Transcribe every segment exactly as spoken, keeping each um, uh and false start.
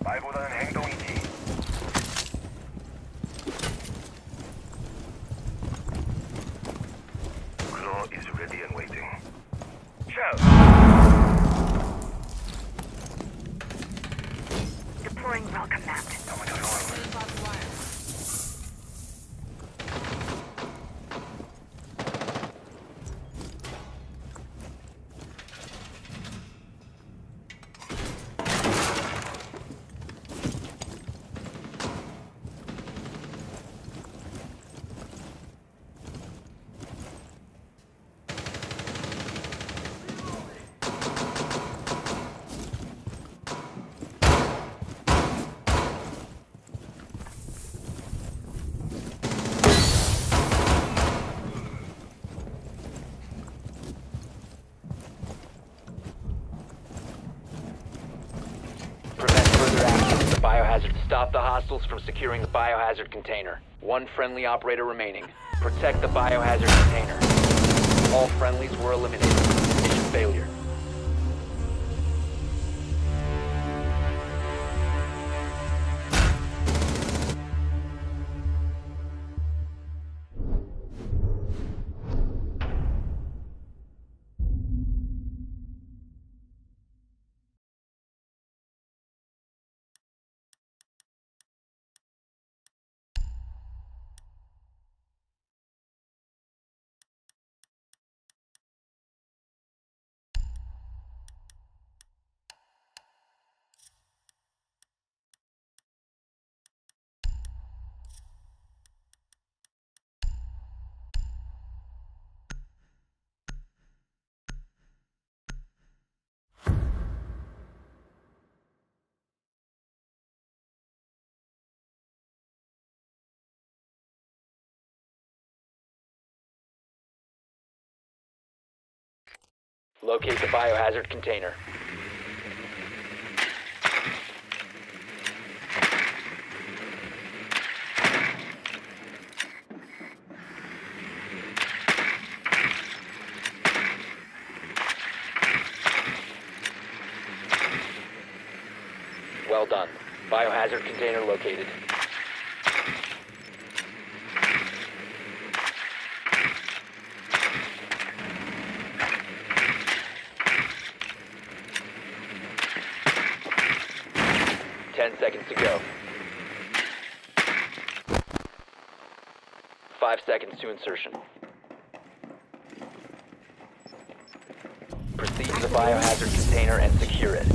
말보다는 행동이지. Claw is ready and waiting. Shout! Deploying welcome map. Stop the hostiles from securing the biohazard container. One friendly operator remaining. Protect the biohazard container. All friendlies were eliminated. Mission failure. Locate the biohazard container. Well done. Biohazard container located. Ten seconds to go. Five seconds to insertion. Proceed to the biohazard container and secure it.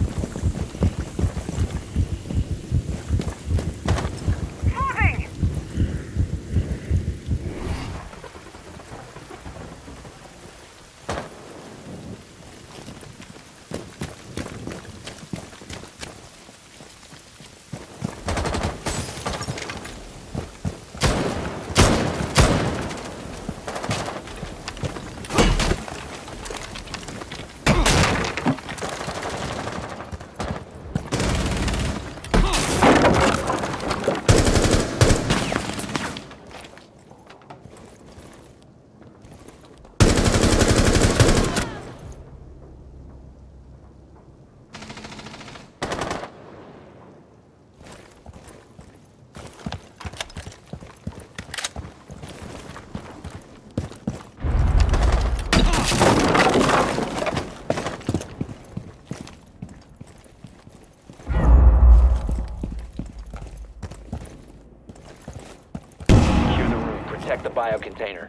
Protect the bio container.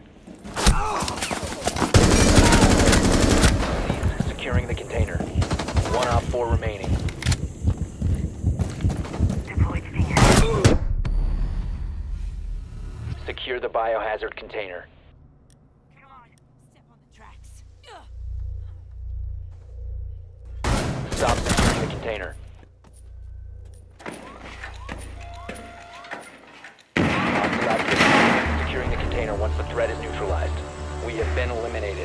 Cease securing the container. One op four remaining. Deployed stinger. Secure the biohazard container. Come on, step on the tracks. Stop securing the container. Securing the container once the threat is neutralized. We have been eliminated.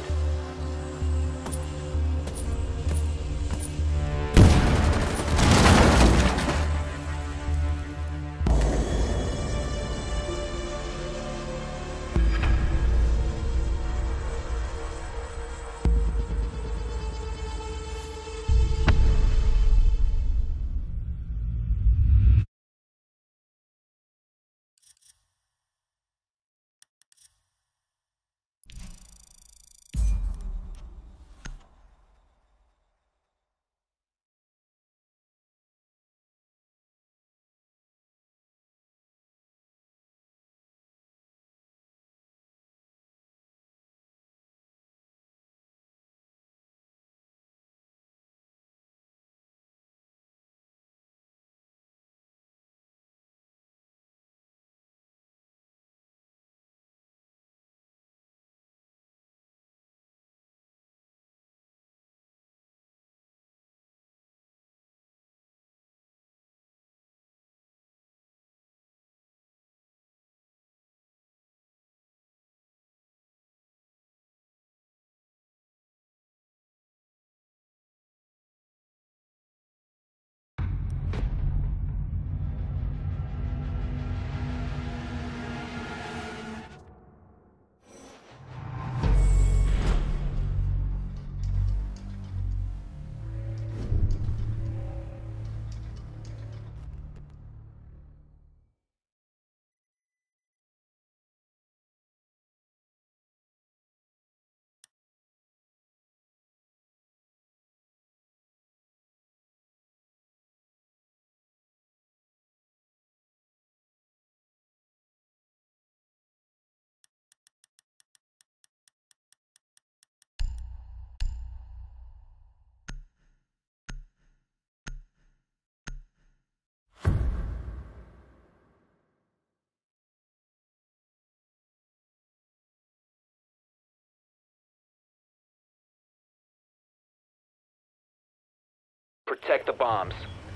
Protect the bombs.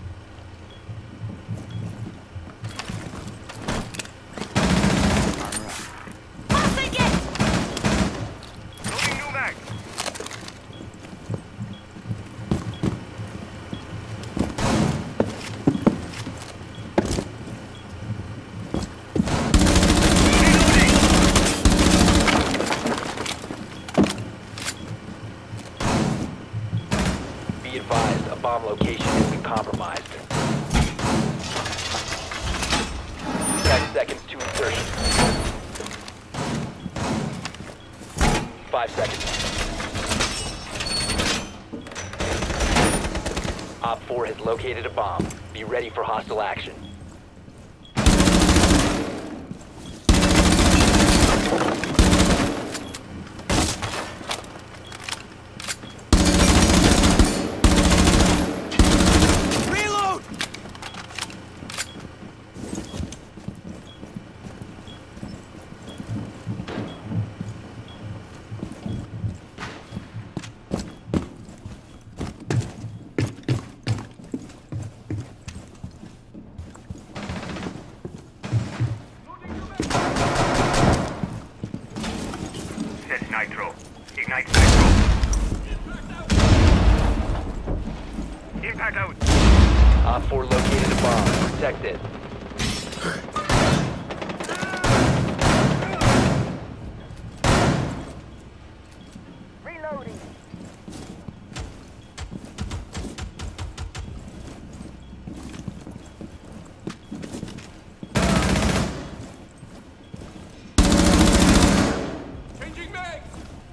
Passing it! Loading new mag. Be advised, a bomb location has been compromised. Ten seconds to insertion. Five seconds. Op four has located a bomb. Be ready for hostile action. Reload! Set nitro. Ignite nitro. Impact out. Op four located a bomb. Protect it. Reloading. Changing mag!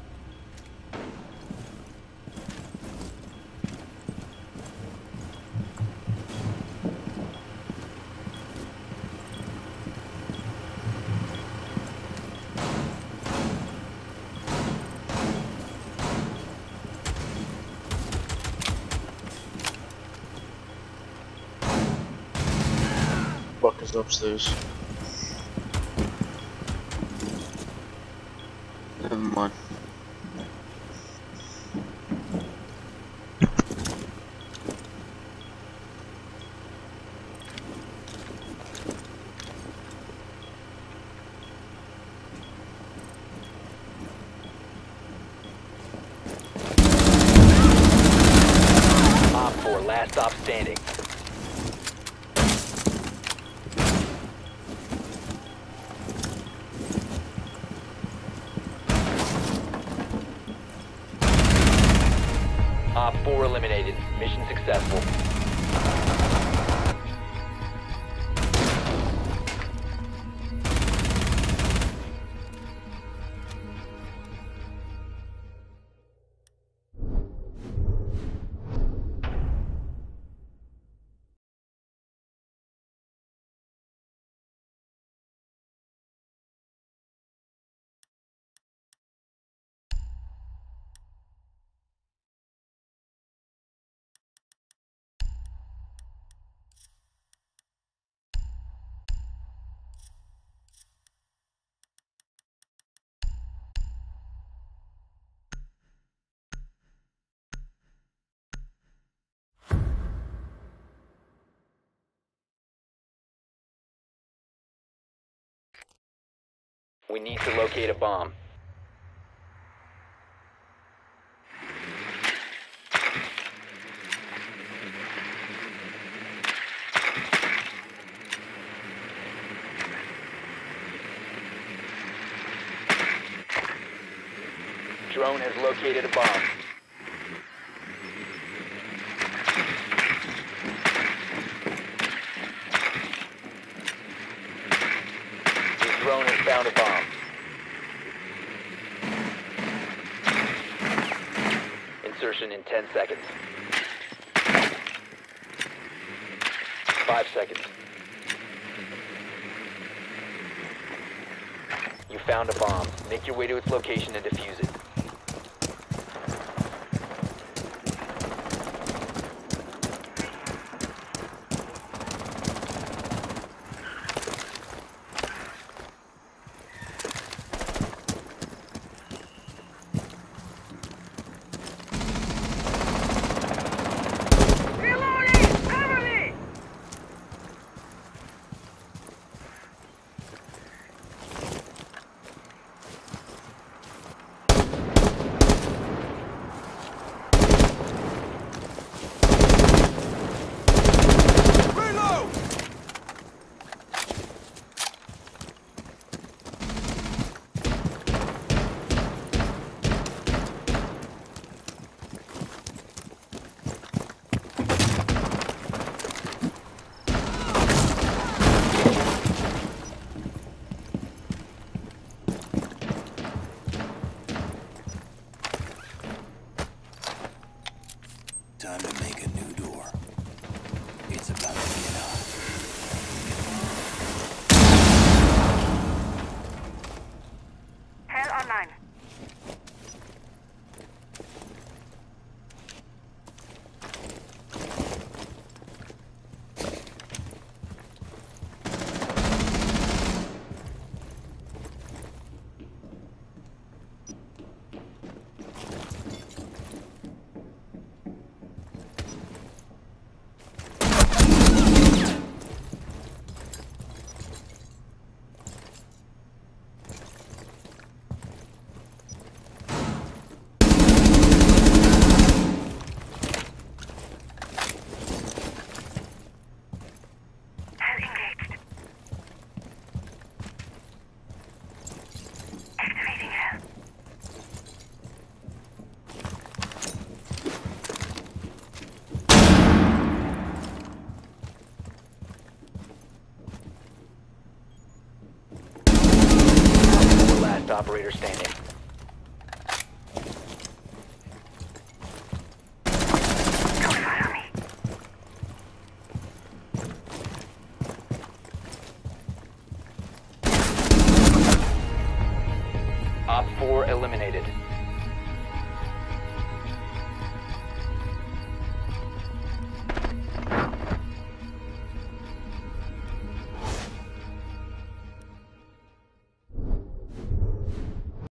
Fuck is upstairs. Never mind. Op four, last stop standing. Op four eliminated. Mission successful. We need to locate a bomb. Drone has located a bomb. The drone has found a bomb. Insertion in ten seconds. Five seconds. You found a bomb. Make your way to its location and defuse it. make a new door. It's about to get hot. Hell online. Last operator standing. Op four eliminated.